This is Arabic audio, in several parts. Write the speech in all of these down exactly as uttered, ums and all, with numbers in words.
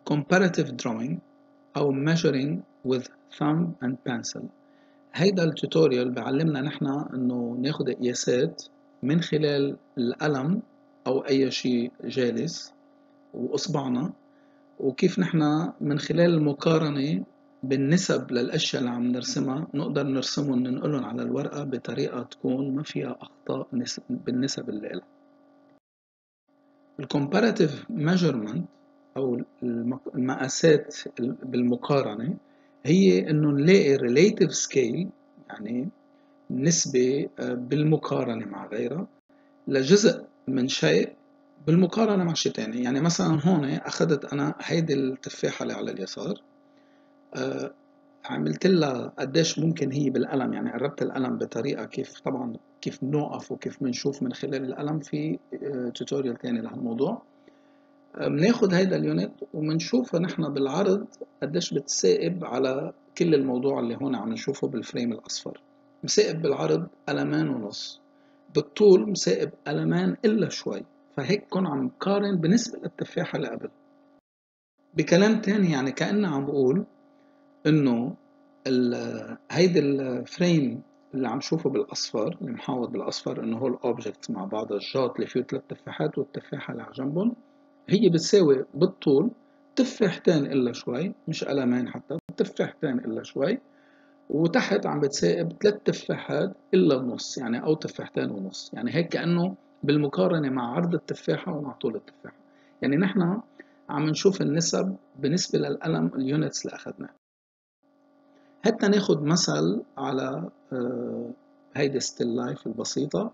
comparative drawing أو measuring with thumb and pencil. هيدا التوتوريال بعلمنا نحن إنه ناخد قياسات من خلال القلم أو أي شيء جالس وإصبعنا، وكيف نحن من خلال المقارنة بالنسب للأشياء اللي عم نرسمها نقدر نرسمهم ننقلهم على الورقة بطريقة تكون ما فيها أخطاء بالنسب اللي لها. الcomparative measurement أو المقاسات بالمقارنة هي إنه نلاقي relative scale، يعني نسبة بالمقارنة مع غيرها لجزء من شيء بالمقارنة مع شيء تاني. يعني مثلا هون أخذت أنا هيدي التفاحة اللي على اليسار، أه عملت لها قديش ممكن هي بالقلم، يعني قربت القلم بطريقة كيف طبعا كيف بنوقف وكيف بنشوف من خلال القلم في أه توتوريال تاني لهالموضوع. بناخد هيدا اليونت وبنشوفها نحن بالعرض قديش بتسائب على كل الموضوع اللي هون عم نشوفه بالفريم الأصفر. مسائب بالعرض قلمان ونص، بالطول مسائب قلمان إلا شوي، فهيك كون عم قارن بالنسبة للتفاحة اللي قبل. بكلام تاني يعني كأنه عم بقول إنه هيدا الفريم اللي عم شوفه بالأصفر اللي محاوط بالأصفر إنه هو الأوبجكت مع بعض الجات اللي فيه ثلاث تفاحات والتفاحة اللي على جنبهم، هي بتساوي بالطول تفاحتين إلا شوي، مش قلمين حتى، تفاحتين إلا شوي، وتحت عم بتساوي ثلاث تفاحات إلا النص، يعني أو تفاحتين ونص. يعني هيك كأنه بالمقارنة مع عرض التفاحة ومع طول التفاحة. يعني نحن عم نشوف النسب بالنسبة للقلم اليونتس اللي أخذناه. حتى ناخد مثل على هيدي ستيل لايف البسيطة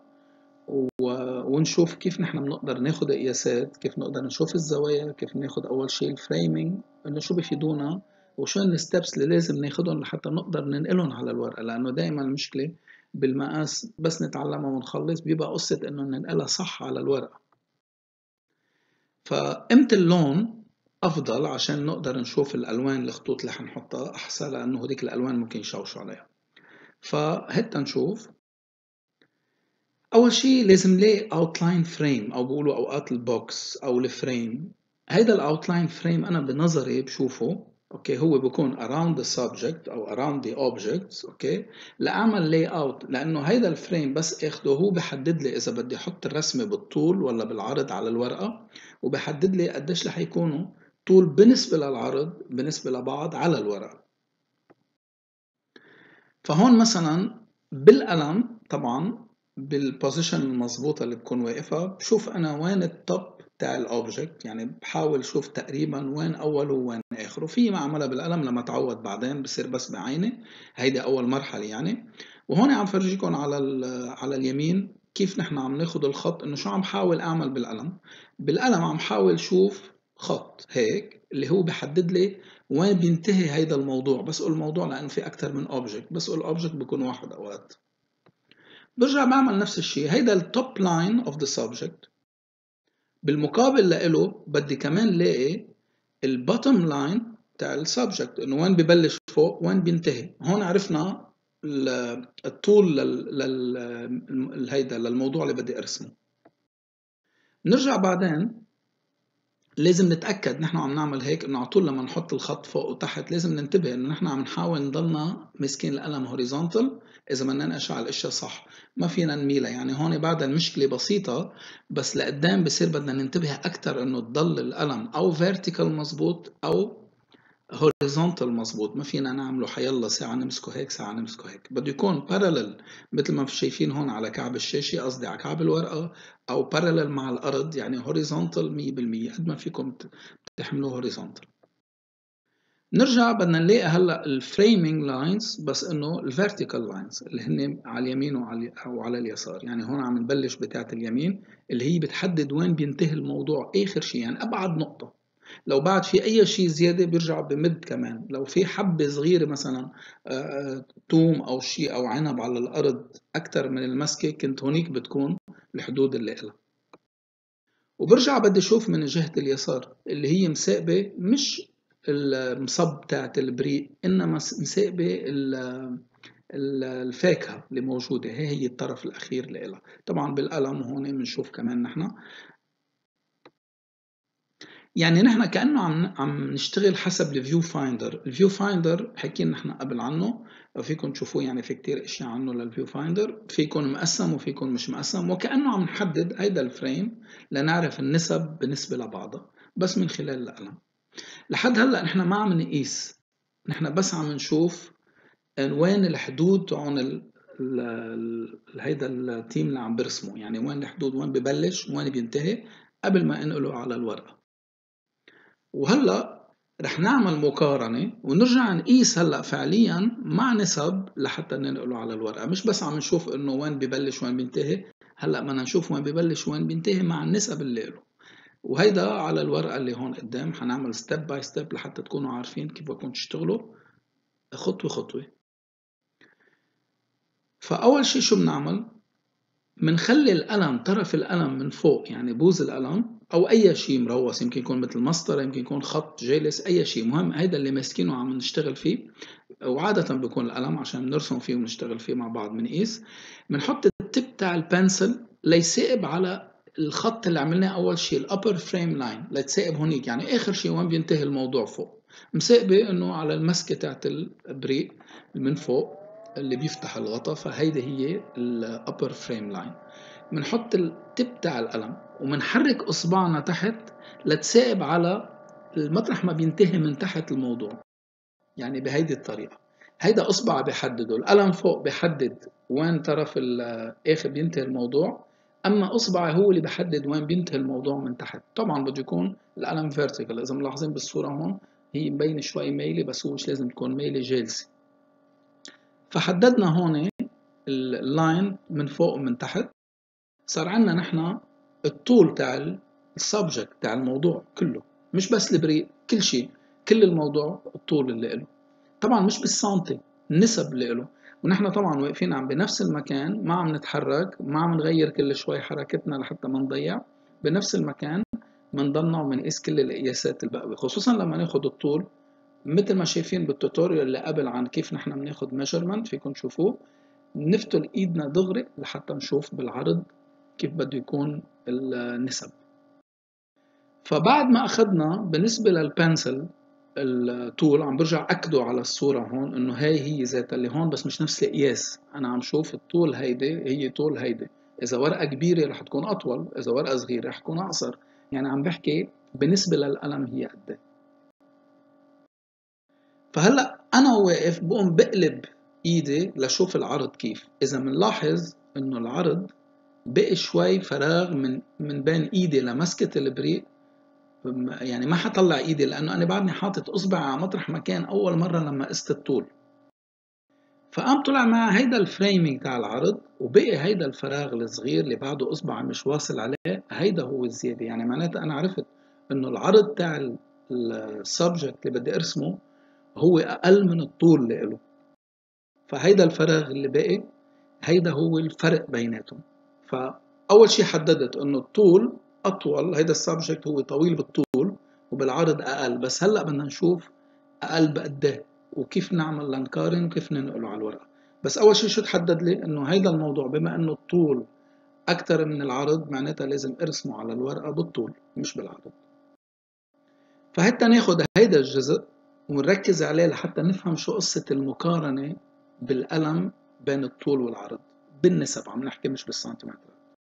ونشوف كيف نحن بنقدر ناخد قياسات، كيف نقدر نشوف الزوايا، كيف ناخد أول شيء الفريمينج إنه شو بيفيدونا وشو الستبس اللي لازم ناخدهم لحتى نقدر ننقلهم على الورقة. لأنه دائما المشكلة بالمقاس بس نتعلمها ونخلص بيبقى قصة إنه ننقلها صح على الورقة. فإمتى اللون أفضل عشان نقدر نشوف الألوان الخطوط اللي حنحطها أحسن، لأنه هديك الألوان ممكن يشوشوا عليها. فهتا نشوف أول شيء لازم نلاقي outline frame أو بقولوا أوقات البوكس أو الفريم. هيدا الأوتلاين فريم أنا بنظري بشوفه أوكي هو بيكون around the subject أو around the objects أوكي لأعمل layout، لأنه هيدا الفريم بس أخده هو بحدد لي إذا بدي أحط الرسمة بالطول ولا بالعرض على الورقة، وبحدد لي قديش رح يكونوا طول بالنسبة للعرض بالنسبة لبعض على الورقة. فهون مثلا بالقلم طبعا بالبوزيشن المضبوطة اللي بكون واقفة بشوف أنا وين التوب تاع الأوبجكت، يعني بحاول شوف تقريبا وين أوله وين آخره. في ما أعملها بالقلم لما تعود بعدين بصير بس بعيني، هيدا أول مرحلة يعني. وهون عم فرجيكم على على اليمين كيف نحن عم ناخد الخط، إنه شو عم حاول أعمل بالقلم. بالقلم عم حاول شوف خط هيك اللي هو بحدد لي وين بينتهي هيدا الموضوع. بسأل الموضوع لأنه في أكتر من أوبجكت، بسأل الأوبجكت بيكون واحد أوقات. برجع بعمل نفس الشيء، هيدا التوب لاين اوف ذا سبجكت. بالمقابل لإله بدي كمان لاقي البوتوم لاين تاع السبجكت، انه وين ببلش فوق وين بينتهي. هون عرفنا الطول لل هيدا للموضوع اللي بدي ارسمه. نرجع بعدين لازم نتأكد نحن عم نعمل هيك انه على طول لما نحط الخط فوق وتحت لازم ننتبه انه نحن عم نحاول نضلنا ماسكين القلم هوريزونتال اذا بدنا ننقش على الاشياء صح، ما فينا نميلها. يعني هون بعد المشكلة بسيطة، بس لقدام بصير بدنا ننتبه اكثر انه تضل القلم او فيرتيكال مزبوط او هوريزونتال مزبوط. ما فينا نعمله حيلا ساعة نمسكه هيك ساعة نمسكه هيك، بده يكون بارلل مثل ما شايفين هون على كعب الشاشة، قصدي على كعب الورقة، أو بارلل مع الأرض، يعني هوريزونتال مية بالمية قد ما فيكم تحملوه هوريزونتال. نرجع بدنا نلاقي هلا الفريمينج لاينز، بس انه الفيرتيكال لاينز اللي هن على اليمين وعلى او على اليسار. يعني هون عم نبلش بتاعه اليمين اللي هي بتحدد وين بينتهي الموضوع اخر شيء، يعني ابعد نقطه. لو بعد في اي شيء زياده بيرجع بمد كمان. لو في حبه صغيره مثلا توم او شيء او عنب على الارض اكثر من المسكه، كنت هونيك بتكون الحدود اللي لها. وبرجع بدي اشوف من جهه اليسار اللي هي مساقبه، مش المصب تاعت البريق انما مساقبه الفاكهه اللي موجوده، هي هي الطرف الاخير لها. طبعا بالقلم هون بنشوف كمان نحن يعني نحن كأنه عم عم نشتغل حسب الفيو فايندر. الفيو فايندر حكينا نحن قبل عنه، فيكم تشوفوه، يعني في كتير اشياء عنه للفيو فايندر، في يكون مقسم وفي يكون مش مقسم، وكأنه عم نحدد هيدا الفريم لنعرف النسب بالنسبة لبعضها بس من خلال القلم. لحد هلا نحن ما عم نقيس، نحن بس عم نشوف وين الحدود تاعون ال ال- ال- هيدا التيم اللي عم برسمه، يعني وين الحدود، وين ببلش وين بينتهي قبل ما انقله على الورقة. وهلا رح نعمل مقارنة ونرجع نقيس هلا فعليا مع نسب لحتى ننقله على الورقة، مش بس عم نشوف انه وين ببلش وين بينتهي، هلا بدنا نشوف وين ببلش وين بينتهي مع النسب اللي له. وهيدا على الورقة اللي هون قدام حنعمل ستيب باي ستيب لحتى تكونوا عارفين كيف بدكم تشتغلوا خطوة خطوة. فأول شي شو بنعمل؟ بنخلي القلم، طرف القلم من فوق، يعني بوز القلم او اي شيء مروس، يمكن يكون مثل مسطره، يمكن يكون خط جالس، اي شيء مهم هيدا اللي ماسكينه عم نشتغل فيه، وعاده بيكون القلم عشان بنرسم فيه ونشتغل فيه مع بعض بنقيس. بنحط التب تاع البنسل ليسائب على الخط اللي عملناه اول شيء، الابر فريم لاين، لتسائب هونيك، يعني اخر شيء وين بينتهي الموضوع فوق، مسائبه انه على المسكه تاعت البريق من فوق اللي بيفتح الغطاء، فهيدي هي الابر فريم لاين. بنحط التب تاع القلم وبنحرك اصبعنا تحت لتسائب على المطرح ما بينتهي من تحت الموضوع، يعني بهيدي الطريقه. هيدا اصبع بيحدده، القلم فوق بيحدد وين طرف الاخر بينتهي الموضوع، اما اصبعي هو اللي بيحدد وين بينتهي الموضوع من تحت. طبعا بده يكون القلم فيرتيكال، اذا ملاحظين بالصوره هون هي مبينه شوي ميله، بس هو مش لازم تكون ميله، جالسه. فحددنا هون اللاين من فوق ومن تحت، صار عندنا نحن الطول تاع السبجكت تاع الموضوع كله، مش بس البريق، كل شيء، كل الموضوع الطول اللي له. طبعا مش بالسنتي، النسب اللي له. ونحن طبعا واقفين عم بنفس المكان، ما عم نتحرك، ما عم نغير كل شوي حركتنا لحتى ما نضيع، بنفس المكان بنضلنا وبنقيس كل القياسات الباقية، خصوصا لما ناخد الطول مثل ما شايفين بالتوتوريال اللي قبل عن كيف نحن بناخد ميجرمنت، فيكم تشوفوه. نفتل ايدنا دغري لحتى نشوف بالعرض كيف بده يكون النسب. فبعد ما اخذنا بالنسبه للبنسل الطول، عم برجع اكده على الصوره هون انه هاي هي ذاتها اللي هون، بس مش نفس القياس. انا عم شوف الطول هيدي هي طول هيدي، اذا ورقه كبيره رح تكون اطول، اذا ورقه صغيره رح تكون اقصر، يعني عم بحكي بالنسبه للقلم هي قد. فهلا انا واقف بقوم بقلب ايدي لشوف العرض كيف. اذا بنلاحظ انه العرض بقي شوي فراغ من من بين ايدي لمسكه البريق، يعني ما حطلع ايدي لانه انا بعدني حاطط اصبع على مطرح مكان اول مره لما قست الطول. فقام طلع مع هيدا الفريمينج تاع العرض، وبقي هيدا الفراغ الصغير اللي بعده اصبع مش واصل عليه، هيدا هو الزياده. يعني معناتها انا عرفت انه العرض تاع السبجكت اللي بدي ارسمه هو اقل من الطول اللي له. فهيدا الفراغ اللي باقي هيدا هو الفرق بيناتهم. فاول شيء حددت انه الطول اطول، هيدا السبجكت هو طويل بالطول وبالعرض اقل، بس هلا بدنا نشوف اقل بقد ايه وكيف نعمل لنقارن وكيف ننقله على الورقه. بس اول شيء شو تحدد لي؟ انه هيدا الموضوع بما انه الطول اكثر من العرض، معناتها لازم ارسمه على الورقه بالطول مش بالعرض. فحتى ناخد هيدا الجزء ونركز عليه لحتى نفهم شو قصة المقارنة بالقلم بين الطول والعرض بالنسب، عم نحكي مش بالسنتيمتر.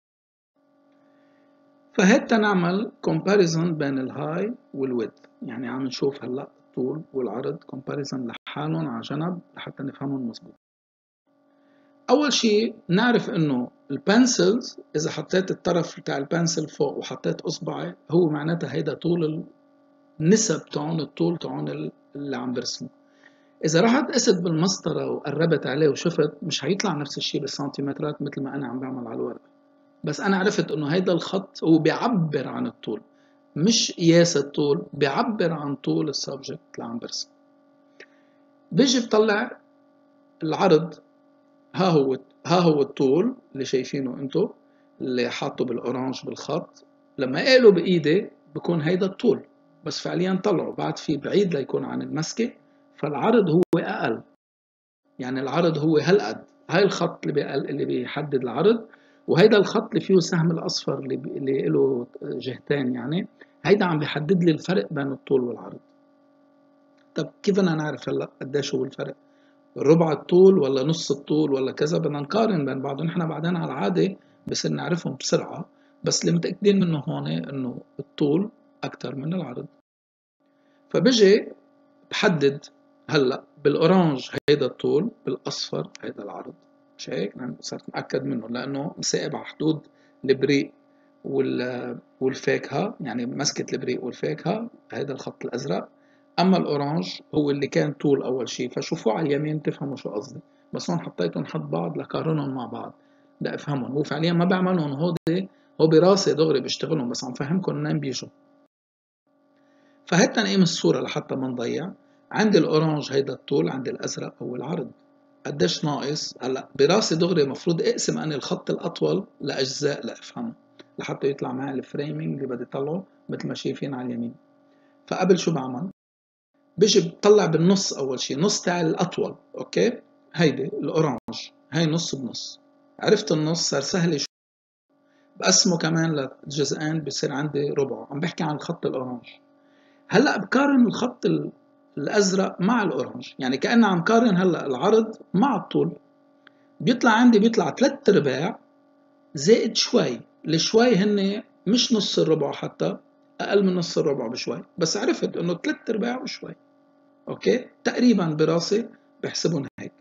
فهتا نعمل comparison بين الهاي والويد، يعني عم نشوف هلا الطول والعرض comparison لحالهم على جنب لحتى نفهمهم مظبوط. أول شيء نعرف إنه البنسلز، إذا حطيت الطرف بتاع البنسل فوق وحطيت إصبعي، هو معناتها هيدا طول النسب تاعون الطول تاعون اللي عم برسمه. إذا رحت قست بالمسطرة وقربت عليه وشفت، مش هيطلع نفس الشيء بالسنتيمترات مثل ما أنا عم بعمل على الورقة، بس أنا عرفت إنه هيدا الخط هو بيعبر عن الطول، مش قياس الطول، بيعبر عن طول السبجكت اللي عم برسم. بيجي بطلع العرض، ها هو ها هو الطول اللي شايفينه انتو اللي حاطه بالأورانج بالخط، لما اقله بإيدي بكون هيدا الطول، بس فعليا طلعه بعد في بعيد ليكون عن المسكة، فالعرض هو أقل. يعني العرض هو هالقد، هاي الخط اللي بيقل اللي بيحدد العرض، وهيدا الخط اللي فيه سهم الأصفر اللي, بي... اللي له جهتين، يعني هيدا عم بيحدد لي الفرق بين الطول والعرض. طب كيف بدنا نعرف هلا قديش هو الفرق؟ ربع الطول ولا نص الطول ولا كذا؟ بدنا نقارن بين بعضهم. نحن بعدين على العاده بصير نعرفهم بسرعه، بس اللي متاكدين منه هون انه الطول اكثر من العرض. فبجي بحدد هلا بالاورانج هيدا الطول، بالاصفر هيدا العرض. مش هيك؟ انا صرت متاكد منه لانه مسائب على حدود البريق والفاكهه، يعني مسكه البريق والفاكهه هيدا الخط الازرق. اما الاورانج هو اللي كان طول اول شيء، فشوفوه على اليمين تفهموا شو قصدي. بس هون حطيتهم حد بعض لقارنهم مع بعض لافهمهم. هو فعليا ما بعملهم هودي، هو براسي دغري بيشتغلهم، بس عم فهمكم منين بيجوا. فهات نقيم الصورة لحتى ما نضيع. عندي الأورانج هيدا الطول، عندي الأزرق هو العرض. قديش ناقص؟ هلا براسي دغري المفروض اقسم أنا الخط الأطول لأجزاء لأفهمه، لحتى يطلع معي الفريمينج اللي بدي طلعه مثل ما شايفين على اليمين. فقبل شو بعمل؟ بيجي بطلع بالنص أول شيء، نص تاع الأطول. أوكي، هيدي الأورانج، هاي نص بنص. عرفت النص صار سهل شو. بقسمه كمان لجزئين بصير عندي ربعه. عم بحكي عن الخط الأورانج. هلا بقارن الخط الازرق مع الاورنج، يعني كأني عم قارن هلا العرض مع الطول. بيطلع عندي بيطلع ثلاث ارباع زائد شوي. الشوي هن مش نص الربع، حتى اقل من نص الربع بشوي، بس عرفت انه ثلاث ارباع وشوي. اوكي، تقريبا براسي بحسبهم هيك.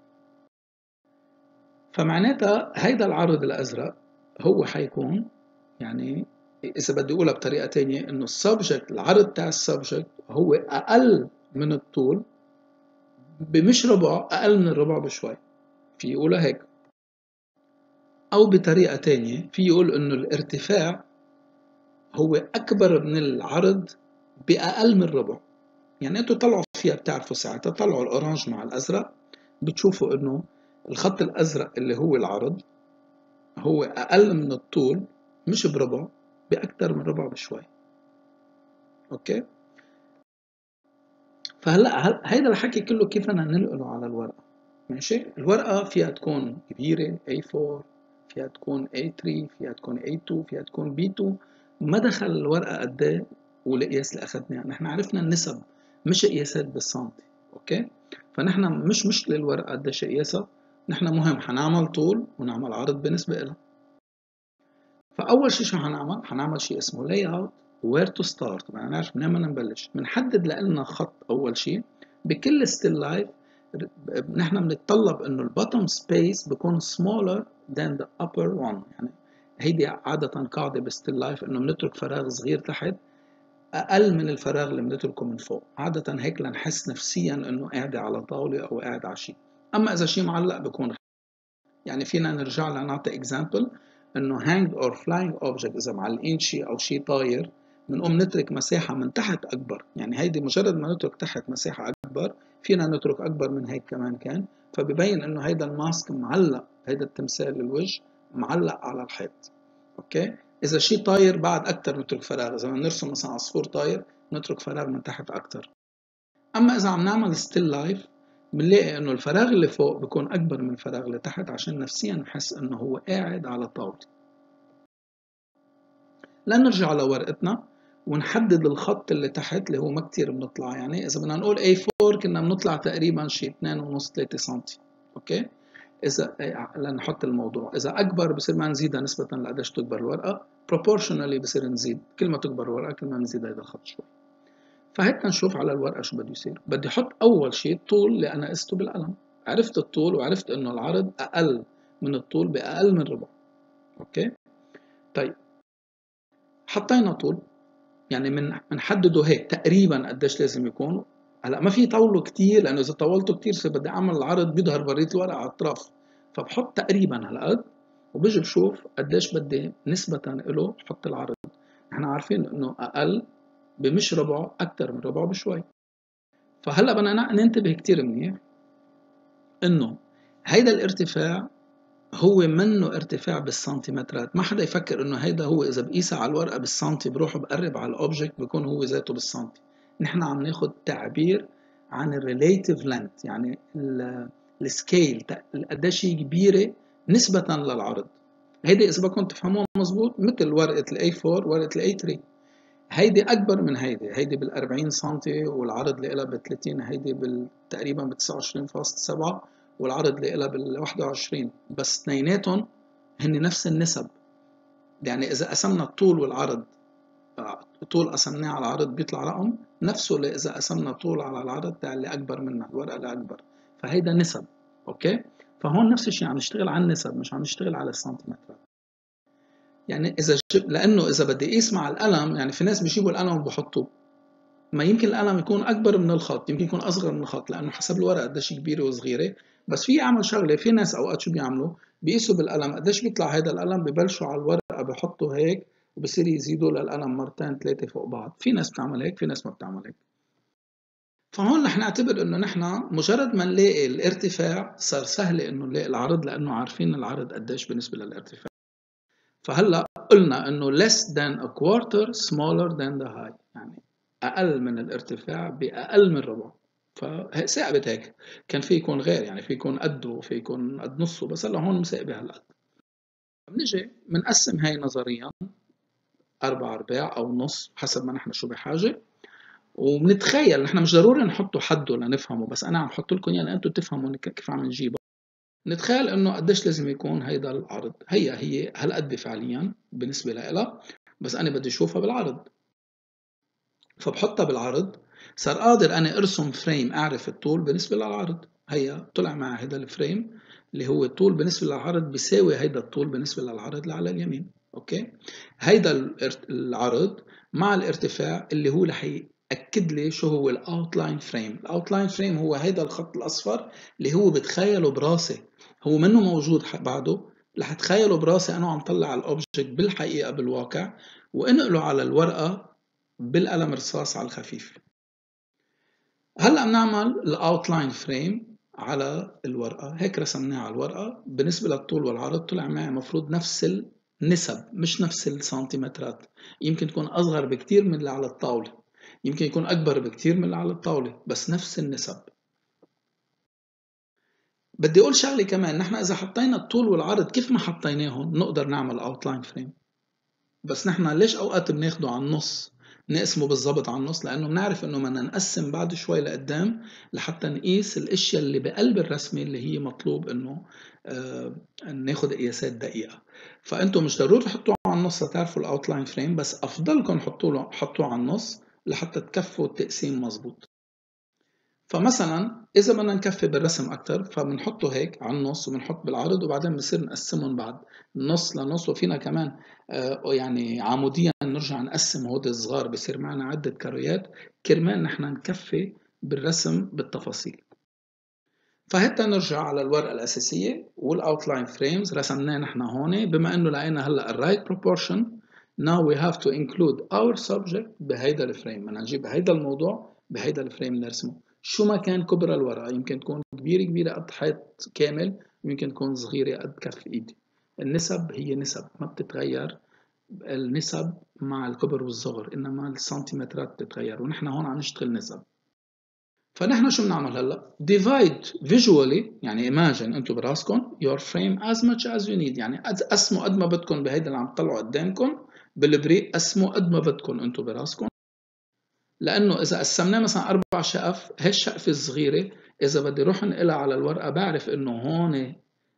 فمعناتها هيدا العرض الازرق هو حيكون، يعني اذا بدي اقولها بطريقه تانية، انه السبجكت العرض تاع السبجكت هو اقل من الطول بمش ربع، اقل من الربع بشوي. في يقولها هيك، او بطريقه تانية في يقول انه الارتفاع هو اكبر من العرض باقل من ربع. يعني انتوا طلعوا فيها بتعرفوا ساعتها، طلعوا الاورانج مع الازرق، بتشوفوا انه الخط الازرق اللي هو العرض هو اقل من الطول مش بربع، باكثر من ربع بشوي. اوكي، فهلا هيدا الحكي كله كيف بدنا ننقله على الورقه. ماشي، الورقه فيها تكون كبيره إيه فور، فيها تكون إيه ثري، فيها تكون إيه تو، فيها تكون بي تو. ما دخل الورقه قد ايه والقياس اللي اخذناه. نحن عرفنا النسب مش قياسات بالسنتي. اوكي، فنحن مش مشكله الورقه قديش قياسها، نحن مهم حنعمل طول ونعمل عرض بالنسبه لها. فاول شيء شو حنعمل؟ حنعمل شيء اسمه لاي اوت وير تو ستارت. بدنا نعرف منين بدنا نبلش. بنحدد لنا خط اول شيء بكل ستيل لايف. نحن بنتطلب انه البوتوم سبيس بيكون smaller than the upper one. يعني هيدي عادة قاعدة بستيل لايف، انه بنترك فراغ صغير تحت اقل من الفراغ اللي بنتركه من فوق. عادة هيك لنحس نفسيا انه قاعد على طاولة او قاعد على شيء. اما اذا شيء معلق بيكون، يعني فينا نرجع لنعطي اكزامبل انه hang or flying object، اذا معلقين شيء او شيء طاير بنقوم نترك مساحة من تحت اكبر. يعني هيدي مجرد ما نترك تحت مساحة اكبر، فينا نترك اكبر من هيك كمان كان. فببين انه هيدا الماسك معلق، هيدا التمثال الوجه معلق على الحيط. اوكي، اذا شيء طاير بعد اكثر نترك فراغ. اذا بدنا نرسم مثلا عصفور طاير نترك فراغ من تحت اكثر. اما اذا عم نعمل ستيل لايف بنلاقي انه الفراغ اللي فوق بيكون اكبر من الفراغ اللي تحت، عشان نفسيا نحس انه هو قاعد على طاولة. لنرجع لورقتنا ونحدد الخط اللي تحت اللي هو ما كتير بنطلع. يعني اذا بدنا نقول إيه فور كنا بنطلع تقريبا شيء اثنين ونص ثلاثة سنتي. اوكي، اذا لنحط الموضوع اذا اكبر بصير ما نزيدها نسبة لقديش تكبر الورقة. proportionally بصير نزيد، كل ما تكبر الورقة كل ما نزيد هذا الخط شوي. فهيك نشوف على الورقة شو بده يصير. بدي احط اول شيء الطول اللي انا قسته بالقلم. عرفت الطول وعرفت انه العرض اقل من الطول باقل من ربع. اوكي، طيب حطينا طول، يعني من بنحدده هيك تقريبا قديش لازم يكون. هلا ما في طوله كتير، لانه اذا طولته كتير صار بدي اعمل العرض بيظهر برية الورقة على الاطراف. فبحط تقريبا هالقد، وبيجي بشوف قديش بدي نسبة له بحط العرض. احنا عارفين انه اقل بمش ربع، اكثر من ربع بشوي. فهلا بدنا ننتبه كتير منيح انه هيدا الارتفاع هو منه ارتفاع بالسنتيمترات. ما حدا يفكر انه هيدا هو اذا بقيسها على الورقه بالسنتي بروح بقرب على الاوبجكت بيكون هو ذاته بالسنتي. نحن عم ناخذ تعبير عن الريليتيف لينث، يعني السكيل قديش هي كبيره نسبه للعرض. هيدا اذا بدكم تفهموها مزبوط مثل ورقه الاي فور ورقه الاي ثري. هيدي اكبر من هيدي، هيدي بال أربعين سنتي والعرض اللي لها ب ثلاثين، هيدي بال تقريبا ب تسعة وعشرين فاصلة سبعة والعرض اللي لها بال واحد وعشرين، بس اثنيناتهم هن نفس النسب. يعني اذا قسمنا الطول والعرض، طول قسمناه على العرض بيطلع رقم نفسه اللي اذا قسمنا طول على العرض تاع اللي اكبر منها، الورقه اللي اكبر، فهيدا نسب. اوكي، فهون نفس الشيء عم نشتغل على النسب مش عم نشتغل على السنتيمترات. يعني اذا جب... لانه اذا بدي اقيس مع القلم، يعني في ناس بيجيبوا القلم وبحطوه، ما يمكن القلم يكون اكبر من الخط، يمكن يكون اصغر من الخط، لانه حسب الورقه قديش كبيره وصغيره. بس في اعمل شغله، في ناس اوقات شو بيعملوا، بيقيسوا بالقلم قديش بيطلع هذا القلم، ببلشوا على الورقه بحطوا هيك وبصير يزيدوا للقلم مرتين ثلاثه فوق بعض. في ناس بتعمل هيك، في ناس ما بتعمل هيك. فهون رح نعتبر انه نحن مجرد ما نلاقي الارتفاع صار سهل انه نلاقي العرض، لانه عارفين العرض قديش بالنسبه للارتفاع. فهلا قلنا انه less than a quarter smaller than the height، يعني اقل من الارتفاع باقل من ربع. فثابت هيك. كان في يكون غير، يعني في يكون قده، في يكون قد نصه، بس هلا هون مثابه هالقد. بنجي بنقسم هاي نظريا اربع ارباع او نص حسب ما نحن شو بحاجه، وبنتخيل نحن مش ضروري نحطه حده لنفهمه، بس انا عم حط لكم يعني انتم تفهموا كيف عم نجيبه. نتخيل انه قديش لازم يكون هيدا العرض، هي هي هالقد فعليا بالنسبه لها، بس انا بدي اشوفها بالعرض. فبحطها بالعرض، صار قادر انا ارسم فريم اعرف الطول بالنسبه للعرض. هيا طلع معي هيدا الفريم اللي هو الطول بالنسبه للعرض بيساوي هيدا الطول بالنسبه للعرض اللي على اليمين. اوكي، هيدا العرض مع الارتفاع اللي هو رح ياكد لي شو هو الاوتلاين فريم. الاوتلاين فريم هو هيدا الخط الاصفر اللي هو بتخيله براسي، هو منه موجود بعده، رح اتخيله براسي انا عم طلع على الاوبجكت بالحقيقه بالواقع، وانقله على الورقه بالقلم رصاص على الخفيف. هلا بنعمل الاوتلاين فريم على الورقه، هيك رسمناه على الورقه بالنسبه للطول والعرض. طلع معي المفروض نفس النسب مش نفس السنتيمترات، يمكن تكون اصغر بكتير من اللي على الطاوله، يمكن يكون اكبر بكتير من اللي على الطاوله، بس نفس النسب. بدي اقول شغله كمان، نحن اذا حطينا الطول والعرض كيف ما حطيناهم نقدر نعمل اوتلاين فريم، بس نحن ليش اوقات بناخده على النص، نقسمه بالضبط على النص؟ لانه بنعرف انه بدنا نقسم بعد شوي لقدام لحتى نقيس الاشياء اللي بقلب الرسمه اللي هي مطلوب انه آه ناخد قياسات دقيقه. فانتم مش ضروري تحطوه على النص لتعرفوا الاوتلاين فريم، بس افضلكم حطوه حطوه على النص لحتى تكفوا التقسيم مزبوط. فمثلا اذا بدنا نكفي بالرسم اكثر فبنحطه هيك على النص وبنحط بالعرض، وبعدين بنصير نقسمهم بعد نص لنص، وفينا كمان آه يعني عموديا نرجع نقسم هود الصغار، بصير معنا عده كاريات كرمال نحن نكفي بالرسم بالتفاصيل. فهتا نرجع على الورقه الاساسيه والاوتلاين فريمز رسمناه نحن هون. بما انه لقينا هلا الرايت بروبورشن، now we have to include our subject بهيدا الفريم. بدنا نجيب هيدا الموضوع بهيدا الفريم نرسمه. شو ما كان كبر الورقه، يمكن تكون كبيره كبيره قد حيط كامل، ويمكن تكون صغيره قد كف ايدي. النسب هي نسب ما بتتغير، النسب مع الكبر والصغر، انما السنتيمترات بتتغير، ونحن هون عم نشتغل نسب. فنحن شو بنعمل هلا؟ divide visually، يعني imagine انتم براسكم your frame as much as you need، يعني قسموا قد ما بدكم بهيدا اللي عم تطلعوا قدامكم بالبريق، قسموا قد ما بدكم انتم براسكم. لانه اذا قسمناه مثلا اربع شقف، هالشقفه الصغيره اذا بدي اروح انقلها على الورقه بعرف انه هون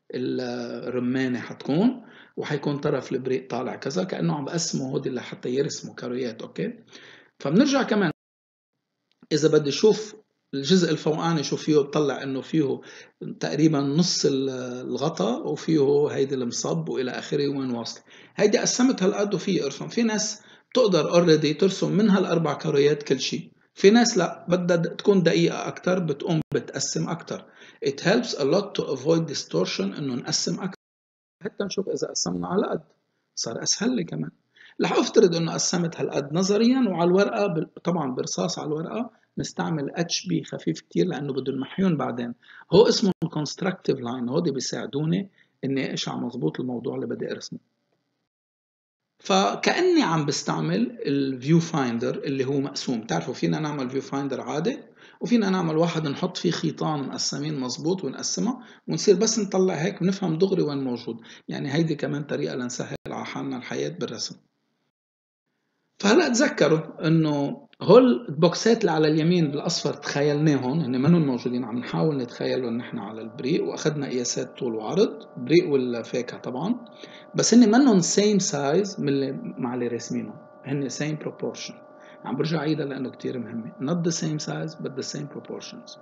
الرمانه حتكون، وحيكون طرف البريق طالع كذا، كانه عم بقسموا هودي لحتى يرسموا كاريات. اوكي، فبنرجع كمان اذا بدي اشوف الجزء الفوقاني شو فيه، بطلع انه فيه تقريبا نص الغطاء وفيه هيدي المصب والى اخره وين واصل. هيدي قسمت هالقد وفي ارسم. في ناس بتقدر اوريدي ترسم من هالاربع كاريات كل شيء، في ناس لا بدها تكون دقيقه اكثر بتقوم بتقسم اكثر. it helps a lot to avoid distortion انه نقسم اكثر حتى نشوف اذا قسمنا على قد صار اسهل لي كمان. رح افترض انه قسمت هالقد نظريا، وعلى الورقه طبعا برصاص على الورقه نستعمل اتش بي خفيف كتير لانه بده المحيون بعدين. هو اسمه كونستراكتيف لاين، هودي بيساعدوني اني اشع مضبوط الموضوع اللي بدي ارسمه. فكاني عم بستعمل الفيو فايندر اللي هو مقسوم. تعرفوا فينا نعمل فيو فايندر عادي، وفينا نعمل واحد نحط فيه خيطان مقسمين مزبوط ونقسمها، ونصير بس نطلع هيك ونفهم دغري وين موجود. يعني هيدي كمان طريقه لنسهل على حالنا الحياه بالرسم. فهلا تذكروا انه هول البوكسات اللي على اليمين بالاصفر تخيلناهم هن منهم موجودين، عم نحاول نتخيلهم نحن على البريق، واخذنا قياسات طول وعرض بريق والفاكهه طبعا، بس هن منهم سيم سايز من اللي مع اللي راسمينهم، هن سيم بروبورشن. عم برجع عيدها لانه كثير مهمه، not the same size but the same proportions.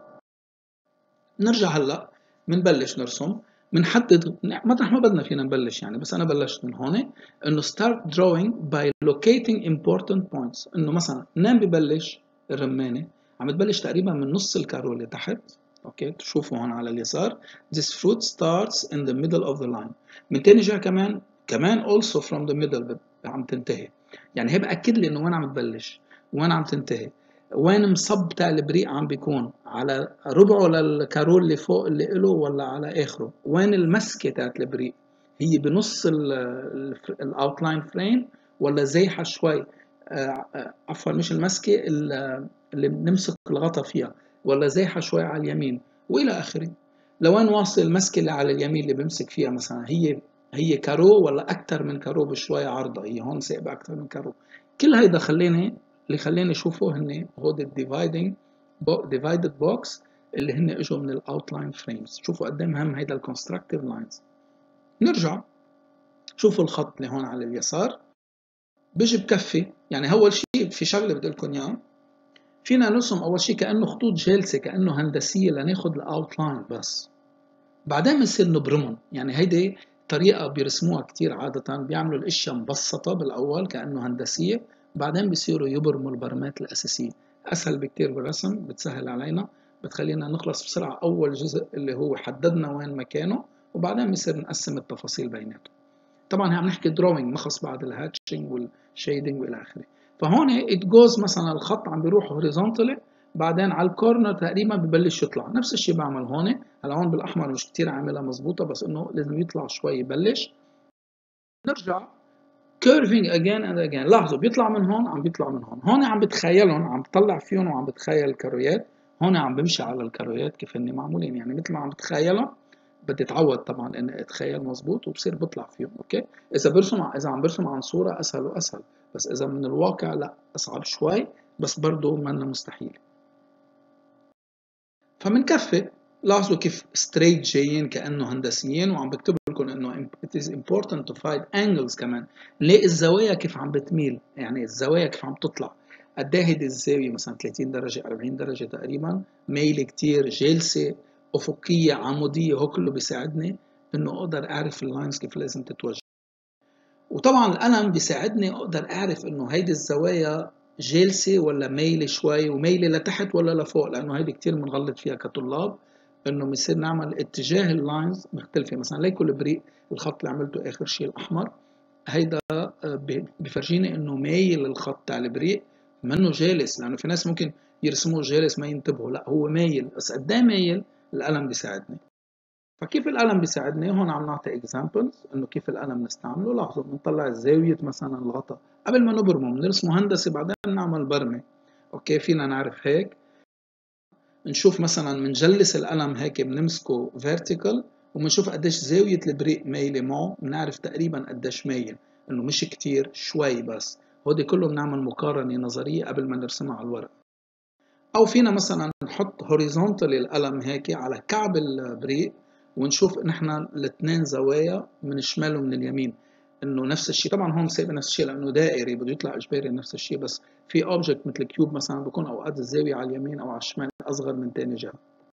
نرجع هلا بنبلش نرسم، بنحدد مطرح ما بدنا فينا نبلش يعني، بس انا بلشت من هون انه start drawing by locating important points. انه مثلا منين ببلش الرمانه؟ عم تبلش تقريبا من نص الكارو اللي تحت. اوكي تشوفوا هون على اليسار this fruit starts in the middle of the line. من تاني جهه كمان كمان also from the middle عم تنتهي، يعني هي باكد لي انه وين عم تبلش وين عم تنتهي. وين مصب تاع البريق عم بيكون على ربعه للكارول اللي فوق اللي له ولا على اخره؟ وين المسكه تاعت البريق؟ هي بنص الاوتلاين فريم ولا زيحه شوي؟ آه عفوا مش المسكه اللي بنمسك الغطا فيها، ولا زيحه شوي على اليمين والى اخره. لوين واصل المسكه اللي على اليمين اللي بمسك فيها؟ مثلا هي هي كارو ولا اكثر من كارو بشوي عرضه؟ هي هون ثاقبه اكثر من كارو. كل هيدا خليني اللي خليني اشوفه هن هود الديفايدنج ديفايدد بوكس اللي هن اجوا من الاوتلاين فريمز. شوفوا قد ايه مهم هيدا الكونستراكتيف لاينز. نرجع شوفوا الخط اللي هون على اليسار بيجي بكفي. يعني اول شيء في شغله بدي لكم اياها، فينا نرسم اول شيء كانه خطوط جالسه كانه هندسيه لناخذ الاوتلاين بس، بعدين بنصير نبرمهم. يعني هيدي طريقه بيرسموها كثير عاده، بيعملوا الاشياء مبسطه بالاول كانه هندسيه، بعدين بيصيروا يبرموا البرمات الاساسيه. اسهل بكثير بالرسم، بتسهل علينا، بتخلينا نخلص بسرعه اول جزء اللي هو حددنا وين مكانه، وبعدين بنصير نقسم التفاصيل بيناتهم. طبعا عم نحكي دروينج، ما خص بعد الهاتشنج والشيدنج والى اخره. فهون ات جوز مثلا الخط عم بيروح هوريزونتالي، بعدين على الكورنر تقريبا ببلش يطلع. نفس الشيء بعمل هون. هلا هون بالاحمر مش كثير عاملها مضبوطه، بس انه لازم يطلع شوي يبلش. نرجع كيرفينج اجين اند اجين. لاحظوا بيطلع من هون عم بيطلع من هون، هون عم بتخيلهم عم بطلع فيهم وعم بتخيل الكارويات، هون عم بمشي على الكارويات كيف هن معمولين. يعني مثل ما عم بتخيلهم بدي اتعود طبعا اني اتخيل مزبوط وبصير بطلع فيهم. اوكي اذا برسم اذا عم برسم عن صوره اسهل واسهل، بس اذا من الواقع لا اصعب شوي، بس برضه منا مستحيل. فمنكفي. لاحظوا كيف ستريت جايين كانه هندسيين، وعم بكتب لكم انه it is important to find angles كمان. ليه الزوايا كيف عم بتميل، يعني الزوايا كيف عم تطلع. قد ايه هيدي الزاويه مثلا ثلاثين درجه أربعين درجه تقريبا، ميله كثير، جالسه، افقيه، عموديه. هو كله بيساعدني انه اقدر اعرف اللاينز كيف لازم تتوجه. وطبعا القلم بيساعدني اقدر اعرف انه هيدي الزوايا جالسه ولا مايله شوي، ومايله لتحت ولا لفوق، لانه هيدي كثير بنغلط فيها كطلاب، انه بنصير نعمل اتجاه اللاينز مختلفه. مثلا ليكو البريق الخط اللي عملته اخر شيء الاحمر، هيدا بفرجيني انه مايل الخط تاع البريق، منه جالس. لانه في ناس ممكن يرسموه جالس ما ينتبهوا، لا هو مايل. بس قد ايه مايل القلم بيساعدني. فكيف القلم بيساعدني؟ هون عم نعطي اكزامبلز انه كيف القلم نستعمله. لاحظوا بنطلع زاويه مثلا الغطاء قبل ما نبرمه، بنرسمه هندسي بعدين نعمل برمه. اوكي فينا نعرف هيك. نشوف مثلا بنجلس القلم هيك بنمسكه فيرتيكال، وبنشوف قديش زاويه البريق مايله معه، بنعرف تقريبا قديش مايل، انه مش كتير شوي بس. هودي كله بنعمل مقارنه نظريه قبل ما نرسمها على الورق. او فينا مثلا نحط هوريزونتال القلم هيك على كعب البريق، ونشوف نحن الاثنين زوايا من الشمال ومن اليمين انه نفس الشيء. طبعا هون سايبه نفس الشيء لانه دائري بده يطلع اجباري نفس الشيء، بس في اوبجكت مثل كيوب مثلا بكون اوقات الزاويه على اليمين او على الشمال اصغر من ثاني جهه.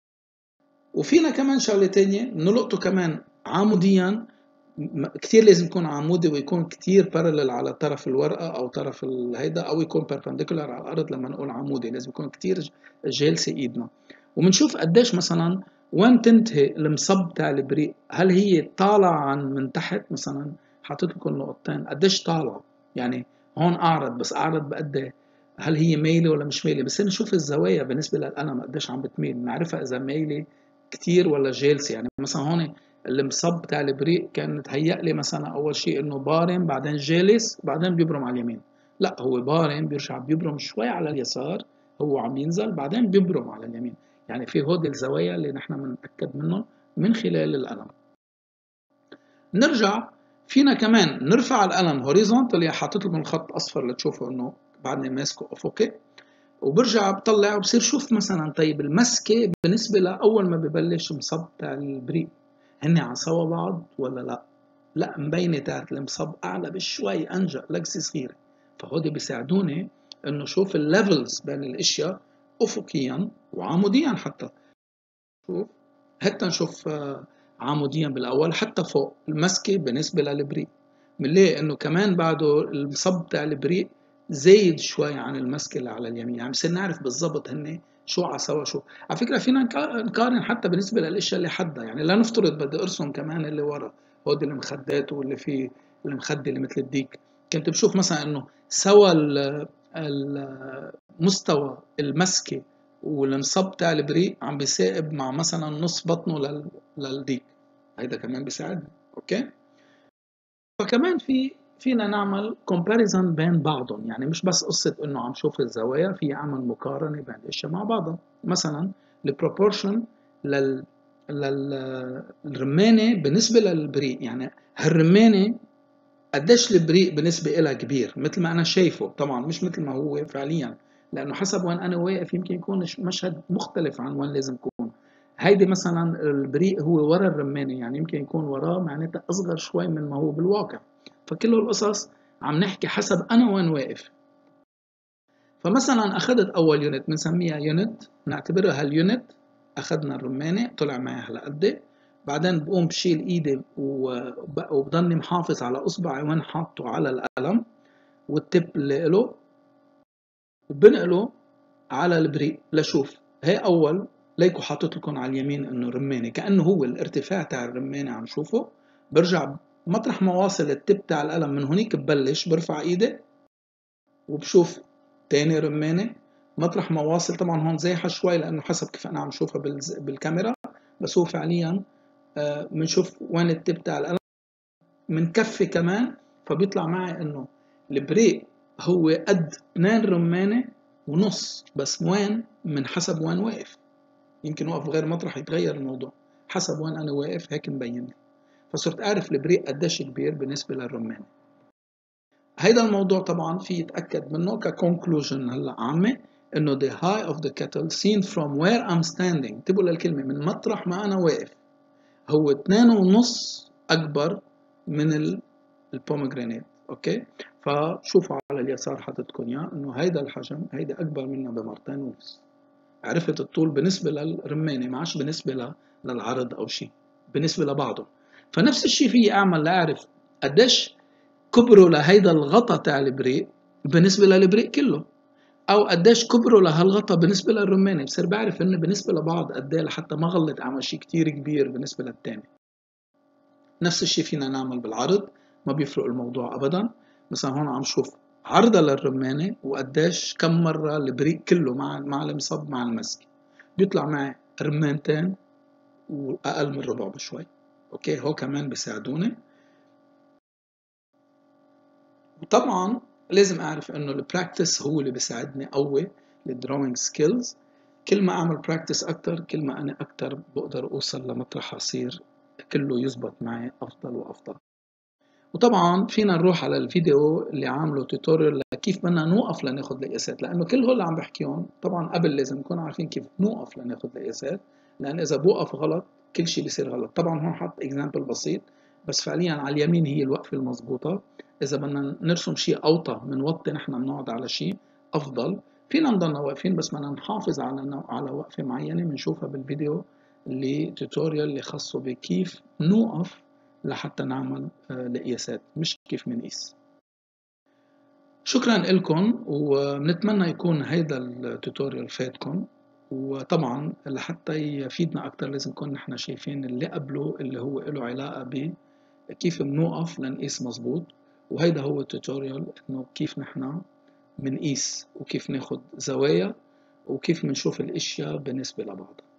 وفينا كمان شغله ثانيه نلقطه كمان عموديا. كثير لازم يكون عمودي ويكون كثير بارلل على طرف الورقه او طرف الهيدا، او يكون بيربنديكولار على الارض. لما نقول عمودي لازم يكون كثير جالسه ايدنا. وبنشوف قديش مثلا وين تنتهي المصب تاع البريق. هل هي طالعه عن من تحت؟ مثلا حاطط لكم نقطتين قديش طالعه، يعني هون اعرض بس اعرض بقد ايه. هل هي مايله ولا مش مايله؟ بس نشوف الزوايا بالنسبه للقلم قديش عم بتميل، نعرفها اذا مايله كتير ولا جالسه. يعني مثلا هون المصب بتاع البريق كان متهيأ لي مثلا اول شيء انه بارم بعدين جالس بعدين بيبرم على اليمين. لا هو بارم بيرجع بيبرم شوي على اليسار، هو عم ينزل بعدين بيبرم على اليمين. يعني في هودي الزوايا اللي نحن بنتاكد منهم من خلال القلم. نرجع فينا كمان نرفع القلم هوريزونتالي، حاطط لكم الخط اصفر لتشوفوا انه بعدني ماسكه افقي، وبرجع بطلع وبصير شوف مثلا طيب المسكه بالنسبه لاول ما ببلش مصب تاع البريق هن على سوا بعض ولا لا؟ لا، مبينه تاعت المصب اعلى بشوي، انجا لقسه صغيره. فهودي بيساعدوني انه شوف الليفلز بين الاشياء افقيا وعموديا حتى. شوف حتى نشوف آه، عموديا بالاول حتى فوق المسكه بالنسبه للبريق، بنلاقي انه كمان بعده المصب تاع البريق زايد شوي عن المسكه اللي على اليمين، يعني بصير نعرف بالضبط هن شو على سوا شو. على فكره فينا نقارن حتى بالنسبه للاشياء اللي حدها، يعني لا نفترض بدي ارسم كمان اللي ورا هودي المخدات واللي فيه المخده اللي مثل الديك، كنت بشوف مثلا انه سوا مستوى المسكه والانصاب تاع البريق عم بيسائب مع مثلا نص بطنه لل... للديك، هيدا كمان بيساعدنا. اوكي، فكمان في فينا نعمل كومباريزن بين بعضهم، يعني مش بس قصة انه عم شوف الزوايا، في اعمل مقارنة بين الاشياء مع بعضها. مثلا البروبورشن لل للرمانة بالنسبة للبريق، يعني هالرمانة قديش البريق بالنسبة إلها كبير مثل ما أنا شايفه، طبعا مش مثل ما هو فعليا، لأنه حسب وين أنا واقف يمكن يكون مشهد مختلف عن وين لازم يكون. هيدي مثلا البريق هو ورا الرمانة، يعني يمكن يكون وراه معناتها أصغر شوي من ما هو بالواقع. فكل القصص عم نحكي حسب أنا وين واقف. فمثلا أخذت أول يونت بنسميها يونت، نعتبرها هاليونت أخذنا الرمانة طلع معي هالقد، بعدين بقوم بشيل ايدي وبضلني محافظ على اصبعي وين حاطه على القلم والتب اللي له، وبنقله على البريق لشوف. هي اول ليكو حاطط لكم على اليمين انه رمانه، كانه هو الارتفاع تاع الرمانه عم شوفه. برجع مطرح ما واصل التب تاع القلم من هونيك ببلش برفع ايدي وبشوف تاني رمانه، مطرح ما واصل طبعا هون زايحه شوي لانه حسب كيف انا عم شوفها بالكاميرا، بس هو فعليا بنشوف وين التب تاع القلم من كفي كمان، فبيطلع معي انه البريق هو قد اثنين رمانه ونص، بس وين من حسب وين واقف، يمكن وقف غير مطرح يتغير الموضوع، حسب وين انا واقف هيك مبين لي، فصرت اعرف البريق قديش كبير بالنسبه للرمانه. هيدا الموضوع طبعا في يتاكد منه ككونكلوجن هلا عامه، انه the high of the kettle seen from where I'm standing، انتبهوا للكلمه من مطرح ما انا واقف، هو اثنين ونص اكبر من البومجرانيت. اوكي، فشوفوا على اليسار حاططكم اياه انه هيدا الحجم هيدا اكبر منه بمرتين ونص. عرفت الطول بالنسبه للرمانه، ما عادش بالنسبه للعرض او شيء، بالنسبه لبعضهم. فنفس الشيء في اعمل لاعرف قديش كبره لهيدا الغطا تاع البريق بالنسبه للبريق كله، او قديش كبره لهالغطا بالنسبه للرمانه، بصير بعرف انه بالنسبه لبعض قد ايه لحتى ما غلط اعمل شيء كثير كبير بالنسبه للثاني. نفس الشيء فينا نعمل بالعرض، ما بيفرق الموضوع ابدا. مثلا هون عم شوف عرضها للرمانه وقديش كم مره البريق كله مع مع المصب مع المسك، بيطلع معي رمانتين واقل من ربع بشوي. اوكي، هو كمان بيساعدوني. وطبعا لازم اعرف انه البراكتس هو اللي بيساعدني قوي الدروينج سكيلز. كل ما اعمل براكتس اكتر كل ما انا اكتر بقدر اوصل لمطرح اصير كله يزبط معي افضل وافضل. وطبعا فينا نروح على الفيديو اللي عامله توتوريال كيف بدنا نوقف لناخذ القياسات، لانه كل هول اللي عم بحكيهم طبعا قبل لازم نكون عارفين كيف نوقف لناخذ القياسات، لان اذا بوقف غلط كل شيء بيصير غلط. طبعا هون حط اكزامبل بسيط، بس فعليا على اليمين هي الوقفه المضبوطه. اذا بدنا نرسم شيء اوطى بنوطي، نحن بنقعد على شيء افضل. فينا نضلنا واقفين بس بدنا نحافظ على على وقفه معينه بنشوفها بالفيديو اللي توتوريال اللي خاصه بكيف نوقف لحتى نعمل القياسات، مش كيف منقيس. شكرا لكم، ونتمنى يكون هيدا التوتوريال فاتكم. وطبعا لحتى يفيدنا اكثر لازم نكون نحن شايفين اللي قبله اللي هو له علاقه بكيف بنوقف لنقيس مزبوط. وهيدا هو التوتوريال، انه كيف نحن بنقيس وكيف ناخد زوايا وكيف بنشوف الاشياء بالنسبه لبعضها.